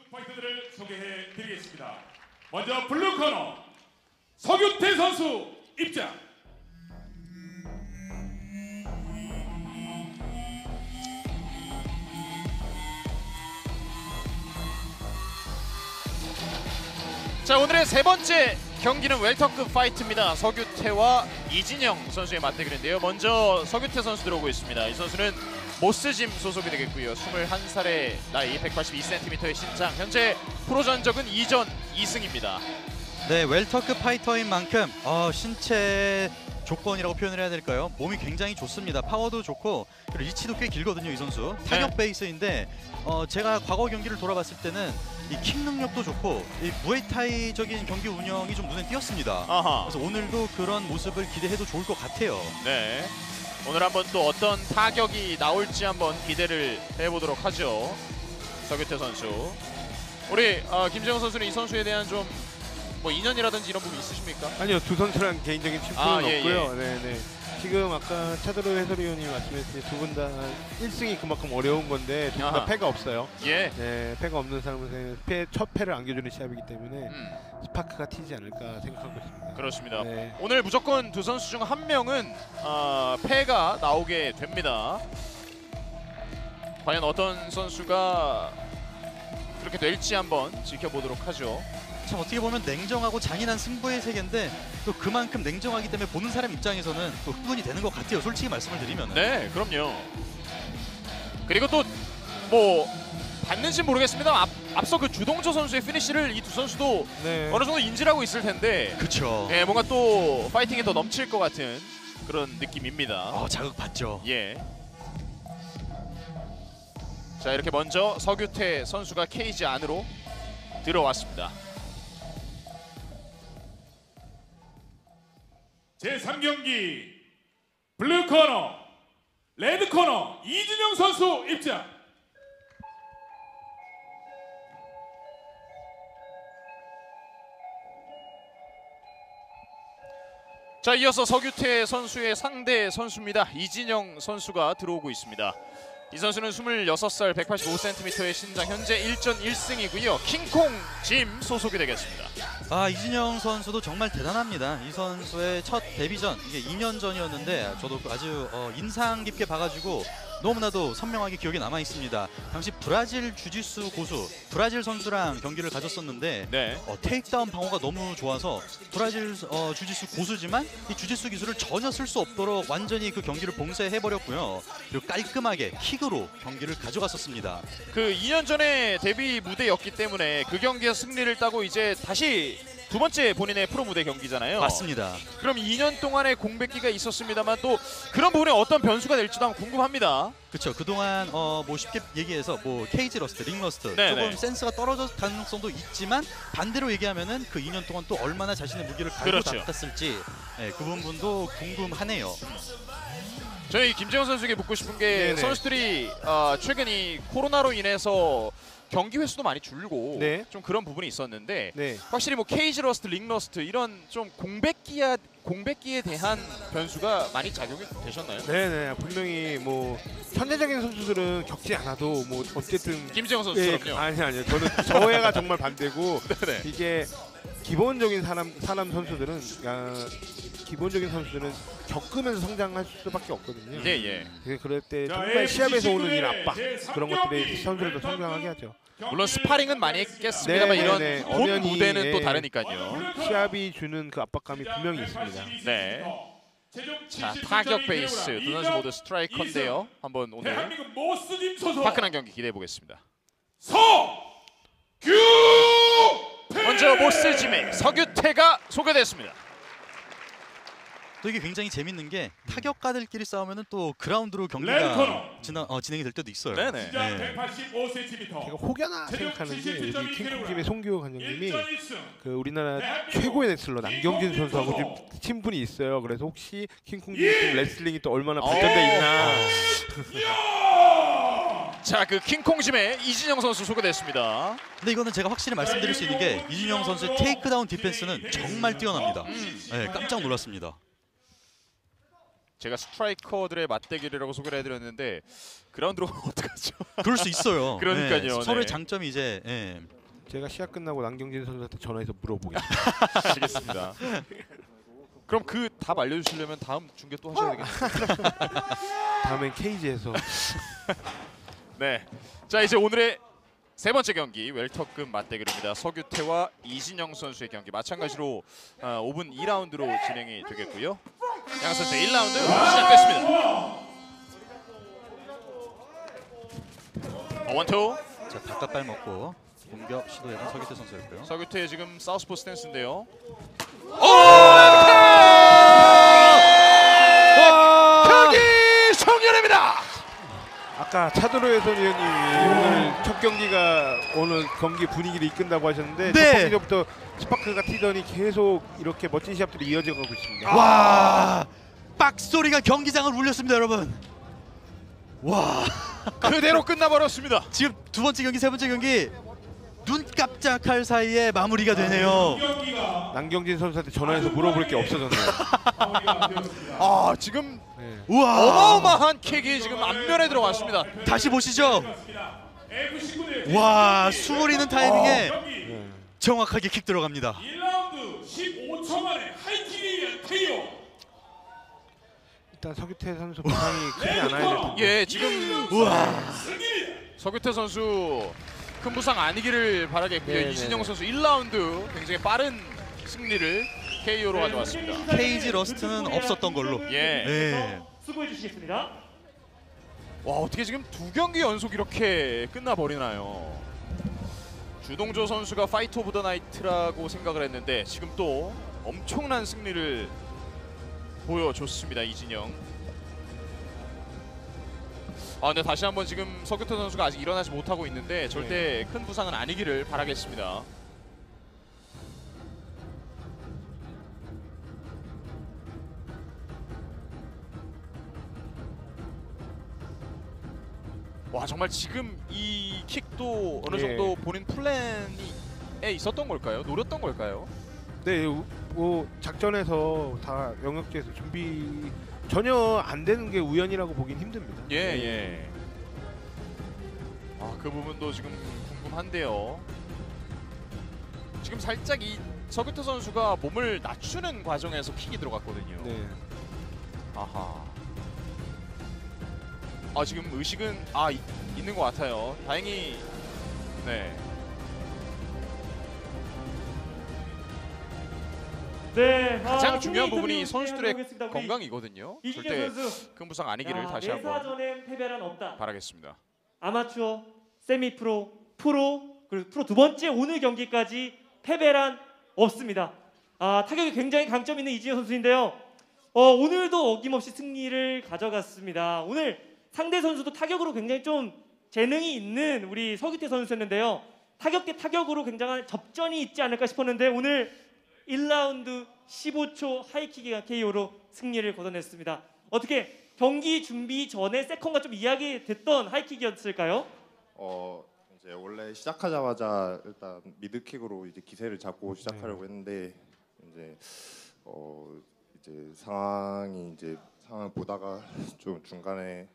파이터들을 소개해 드리겠습니다. 먼저 블루 코너 서규태 선수 입장. 자, 오늘의 세 번째 경기는 웰터급 파이트입니다. 서규태와 이진영 선수의 맞대결인데요. 먼저 서규태 선수 들어오고 있습니다. 이 선수는 모스짐 소속이 되겠고요. 21살의 나이, 182cm의 신장, 현재 프로 전적은 2전 2승입니다. 네, 웰터급 파이터인 만큼 신체 조건이라고 표현을 해야 될까요? 몸이 굉장히 좋습니다. 파워도 좋고 그리고 리치도 꽤 길거든요, 이 선수. 타격 베이스인데 제가 과거 경기를 돌아봤을 때는 이 킥 능력도 좋고 이 무에타이적인 경기 운영이 좀 눈에 띄었습니다. 아하. 그래서 오늘도 그런 모습을 기대해도 좋을 것 같아요. 네. 오늘 한번 또 어떤 타격이 나올지 한번 기대를 해보도록 하죠. 서규태 선수. 우리 김재영 선수는 이 선수에 대한 좀 뭐 인연이라든지 이런 부분 있으십니까? 아니요, 두 선수랑 개인적인 친분은 예, 없고요. 네네. 지금 아까 차드로 해설위원님이 말씀하신 두 분 다 1승이 그만큼 어려운 건데 두 분 다 패가 없어요. 예. 네, 패가 없는 사람은 첫 패를 안겨주는 시합이기 때문에 스파크가 튀지 않을까 생각하고 있습니다. 그렇습니다. 네. 오늘 무조건 두 선수 중 한 명은 패가 나오게 됩니다. 과연 어떤 선수가 그렇게 될지 한번 지켜보도록 하죠. 참 어떻게 보면 냉정하고 잔인한 승부의 세계인데 또 그만큼 냉정하기 때문에 보는 사람 입장에서는 또 흥분이 되는 것 같아요. 솔직히 말씀을 드리면. 네, 그럼요. 그리고 또 뭐 봤는지 모르겠습니다. 앞서 그 주동조 선수의 피니시를 이 두 선수도 네. 어느 정도 인지를 하고 있을 텐데, 그렇죠. 네, 뭔가 또 파이팅이 더 넘칠 것 같은 그런 느낌입니다. 자극 받죠. 예. 자, 이렇게 먼저 서규태 선수가 케이지 안으로 들어왔습니다. 제3경기 블루 코너 레드 코너 이진영 선수 입장. 자, 이어서 서규태 선수의 상대 선수입니다. 이진영 선수가 들어오고 있습니다. 이 선수는 26살, 185cm의 신장, 현재 1전 1승이고요. 킹콩 짐 소속이 되겠습니다. 이진영 선수도 정말 대단합니다. 이 선수의 첫 데뷔전, 이게 2년 전이었는데 저도 아주 인상 깊게 봐가지고 너무나도 선명하게 기억에 남아 있습니다. 당시 브라질 주짓수 고수, 브라질 선수랑 경기를 가졌었는데 네. 테이크다운 방어가 너무 좋아서 브라질 주짓수 고수지만 이 주짓수 기술을 전혀 쓸 수 없도록 완전히 그 경기를 봉쇄해버렸고요. 그리고 깔끔하게 킥으로 경기를 가져갔었습니다. 그 2년 전에 데뷔 무대였기 때문에 그 경기에서 승리를 따고 이제 다시 두 번째 본인의 프로 무대 경기잖아요. 맞습니다. 그럼 2년 동안의 공백기가 있었습니다만 또 그런 부분에 어떤 변수가 될지도 한번 궁금합니다. 그렇죠. 그동안 뭐 쉽게 얘기해서 뭐 케이지 러스트, 링 러스트 조금 센스가 떨어질 가능성도 있지만 반대로 얘기하면은 그 2년 동안 또 얼마나 자신의 무기를 갈고 그렇죠. 닦았을지 그 부분도 궁금하네요. 저희 김재원 선수에게 묻고 싶은 게 네네. 선수들이 최근 이 코로나로 인해서 경기 횟수도 많이 줄고 네. 좀 그런 부분이 있었는데 네. 확실히 뭐 케이지 러스트, 링 러스트 이런 좀 공백기에 대한 변수가 많이 작용이 되셨나요? 네네, 분명히 뭐 천재적인 선수들은 겪지 않아도 뭐 어쨌든 김재원 선수처럼요. 아니요. 저는 저해가 정말 반대고 네네. 이게 기본적인 사람 선수들은 기본적인 선수들은 겪으면서 성장할 수밖에 없거든요. 예. 그럴 때 자, 정말 AFC 시합에서 오는 이 시구의 압박 제3 그런 것들이 경기 선수들도 성장하게 하죠. 물론 스파링은 많이 했겠습니다만 네, 이런 네, 네. 본 엄연히, 무대는 또 예. 다르니까요. 시합이 주는 그 압박감이 분명히 있습니다. 네. 자, 타격 베이스 두 선수 모두 스트라이커인데요. 한번 오늘 대한민국 모스짐 소속 화끈한 경기 기대해 보겠습니다. 서규태. 먼저 모스짐의 서규태가 소개됐습니다. 또 이게 굉장히 재밌는 게 타격가들끼리 싸우면은 또 그라운드로 레드 경기가 코너. 진행이 될 때도 있어요. 네네. 신장 네. 185cm. 제가 혹여나 생각하는 게 여기 77.2kg. 킹콩팀의 송규호 관장님이 1전 1승. 그 우리나라 최고의 레슬러 남경진 선수하고 좀 친분이 있어요. 그래서 혹시 킹콩팀 레슬링이 또 얼마나 발전돼 있나. 자, 그 킹콩짐의 이진영 선수 소개됐습니다. 근데 이거는 제가 확실히 말씀드릴 수 있는 게 이진영 선수의 테이크다운 디펜스는 정말 뛰어납니다. 네, 깜짝 놀랐습니다. 제가 스트라이커들의 맞대결이라고 소개를 해드렸는데 그라운드로 어떡하죠? 그럴 수 있어요. 그러니까요. 서로의 네. 장점이 이제 제가 시합 끝나고 남경진 선수한테 전화해서 물어보겠습니다. 알겠습니다. 그럼 그 답 알려주시려면 다음 중계 또 하셔야 되겠네요. 다음엔 케이지에서. 네. 자 이제 오늘의 세 번째 경기 웰터급 맞대결입니다. 서규태와 이진영 선수의 경기 마찬가지로 5분 2라운드로 진행이 되겠고요. 양 선수 1라운드 시작됐습니다. 원투. 자, 바깥발 먹고 공격 시도했던 서기태 선수였고요. 서규태 지금 사우스포 스탠스인데요. 경기 종료됩니다. 아까 차도로 해설위원님이 오늘 첫 경기가 오늘 경기 분위기를 이끈다고 하셨는데 네. 첫 경기부터 스파크가 튀더니 계속 이렇게 멋진 시합들이 이어져 가고 있습니다. 와, 빡소리가 경기장을 울렸습니다, 여러분. 와, 그대로 끝나버렸습니다. 지금 두 번째 경기, 세 번째 경기 눈 깜짝할 사이에 마무리가 되네요. 경기가 남경진 선수한테 전화해서 물어볼 게 없어졌네요. 마무리가 되었습니다. 아 지금 네. 우와, 어마어마한 킥이 지금 앞면에 들어갔습니다. 다시 보시죠. F19대 와, 숨어리는 타이밍에 경기 정확하게 킥 들어갑니다. 1라운드 15초 만에 하이킥이 KO. 일단 서규태 선수 부상이 크지 않아야 될 텐데. 예 지금 우와, 서규태 선수 큰 부상 아니기를 바라겠고요. 네네네. 이진영 선수 1라운드 굉장히 빠른 승리를 KO로 가져왔습니다. 케이지 러스트는 없었던 걸로. 예. 네. 수고해 주시겠습니다. 와 어떻게 지금 두 경기 연속 이렇게 끝나버리나요? 주동조 선수가 파이트 오브 더 나이트라고 생각을 했는데 지금 또 엄청난 승리를 보여줬습니다. 이진영. 아 근데 다시 한번 지금 서규태 선수가 아직 일어나지 못하고 있는데 절대 큰 부상은 아니기를 바라겠습니다. 와 정말 지금 이 킥도 어느 예. 정도 본인 플랜에 있었던 걸까요? 노렸던 걸까요? 네, 뭐 작전에서 다 영역제에서 준비 전혀 안 되는 게 우연이라고 보긴 힘듭니다. 예 예. 아 그 부분도 지금 궁금한데요. 지금 살짝 이 서규태 선수가 몸을 낮추는 과정에서 킥이 들어갔거든요. 네. 아하. 아 지금 의식은 있는 것 같아요. 다행히 네. 네, 가장 중요한 부분이 인터뷰 선수들의 진행하겠습니다. 우리 건강이거든요. 이진영 절대 선수. 큰 부상 아니기를 다시 내사 한번 전엔 패배란 없다. 바라겠습니다. 아마추어, 세미 프로, 프로 그리고 프로 두 번째 오늘 경기까지 패배란 없습니다. 타격이 굉장히 강점 있는 이진영 선수인데요. 오늘도 어김없이 승리를 가져갔습니다. 오늘 상대 선수도 타격으로 굉장히 좀 재능이 있는 우리 서규태 선수였는데요. 타격 대 타격으로 굉장한 접전이 있지 않을까 싶었는데 오늘 1라운드 15초 하이킥의 KO로 승리를 거둬냈습니다. 어떻게 경기 준비 전에 세컨과 좀 이야기됐던 하이킥이었을까요? 이제 원래 시작하자마자 일단 미드킥으로 이제 기세를 잡고 시작하려고 했는데 이제 이제 상황을 보다가 좀 중간에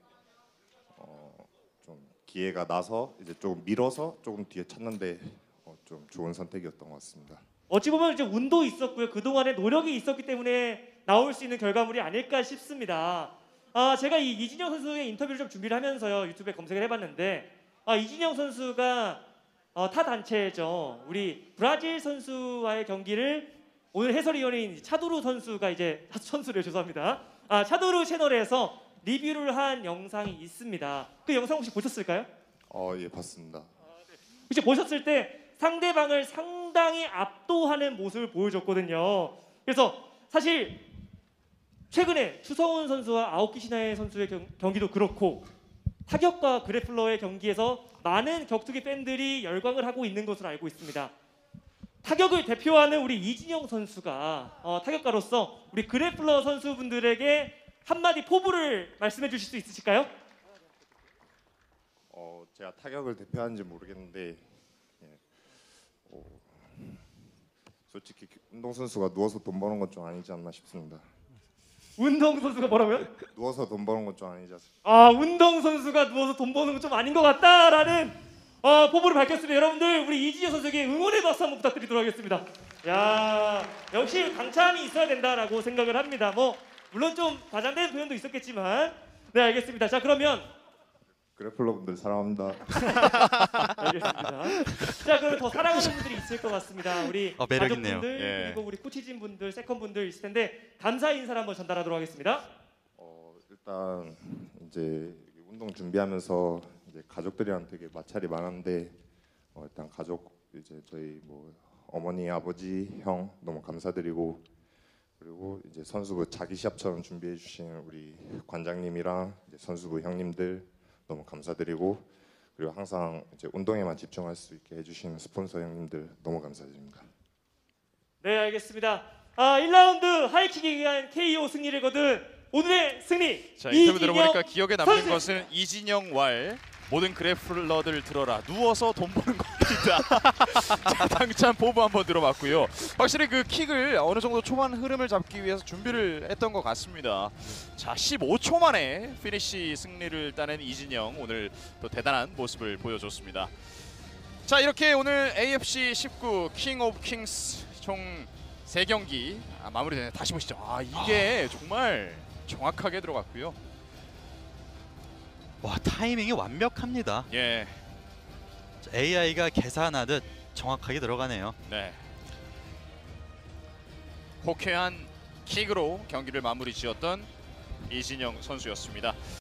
좀 기회가 나서 이제 조금 밀어서 조금 뒤에 찼는데 좀 좋은 선택이었던 것 같습니다. 어찌 보면 이제 운도 있었고요. 그동안의 노력이 있었기 때문에 나올 수 있는 결과물이 아닐까 싶습니다. 제가 이 이진영 선수의 인터뷰를 좀 준비를 하면서요. 유튜브에 검색을 해봤는데 이진영 선수가 타 단체죠. 우리 브라질 선수와의 경기를 오늘 해설위원인 차도루 선수가 이제 선수를 죄송합니다. 차도루 채널에서 리뷰를 한 영상이 있습니다. 그 영상 혹시 보셨을까요? 예, 봤습니다. 혹시 보셨을 때 상대방을 상당히 압도하는 모습을 보여줬거든요. 그래서 사실 최근에 추성훈 선수와 아오키 시나에 선수의 경기도 그렇고 타격과 그래플러의 경기에서 많은 격투기 팬들이 열광을 하고 있는 것으로 알고 있습니다. 타격을 대표하는 우리 이진영 선수가 타격가로서 우리 그래플러 선수분들에게 한마디 포부를 말씀해 주실 수 있으실까요? 제가 타격을 대표하는지 모르겠는데 솔직히 운동선수가 누워서 돈 버는 건 좀 아니지 않나 싶습니다. 운동선수가 뭐라고요? 누워서 돈 버는 건 좀 아니지 않습니까? 운동선수가 누워서 돈 버는 건 좀 아닌 것 같다라는 포부를 밝혔습니다. 여러분들 우리 이진영 선수에게 응원의 박수 한번 부탁드리도록 하겠습니다. 야, 역시 강참이 있어야 된다라고 생각을 합니다. 뭐 물론 좀 과장된 표현도 있었겠지만, 네 알겠습니다. 자 그러면 그래플러분들 사랑합니다. 알겠습니다. 자 그럼 더 사랑하는 분들이 있을 것 같습니다. 우리 매력 있네요. 가족분들 예. 그리고 우리 코치진 분들, 세컨 분들 있을 텐데 감사 인사를 한번 전달하도록 하겠습니다. 일단 이제 운동 준비하면서 이제 가족들이랑 되게 마찰이 많았는데 일단 가족 이제 저희 뭐 어머니, 아버지, 형 너무 감사드리고 그리고 이제 선수부 자기 시합처럼 준비해 주신 우리 관장님이랑 이제 선수부 형님들 너무 감사드리고 그리고 항상 이제 운동에만 집중할 수 있게 해주시는 스폰서 형님들 너무 감사드립니다. 네 알겠습니다. 1라운드 하이킥에 의한 KO 승리를 거둔 오늘의 승리. 자 인터뷰 이진영 들어보니까 기억에 남는 선수! 것은 이진영 왈 모든 그래플러들 들어라 누워서 돈 버는 겁니다. 자 당찬 포부 한번 들어봤고요. 확실히 그 킥을 어느 정도 초반 흐름을 잡기 위해서 준비를 했던 것 같습니다. 자 15초 만에 피니시 승리를 따낸 이진영 오늘 또 대단한 모습을 보여줬습니다. 자 이렇게 오늘 AFC 19 킹 오브 킹스 총 3경기 마무리되네요. 다시 보시죠. 이게 정말 정확하게 들어갔고요. 와 타이밍이 완벽합니다. 예, AI가 계산하듯 정확하게 들어가네요. 네. 호쾌한 킥으로 경기를 마무리 지었던 이진영 선수였습니다.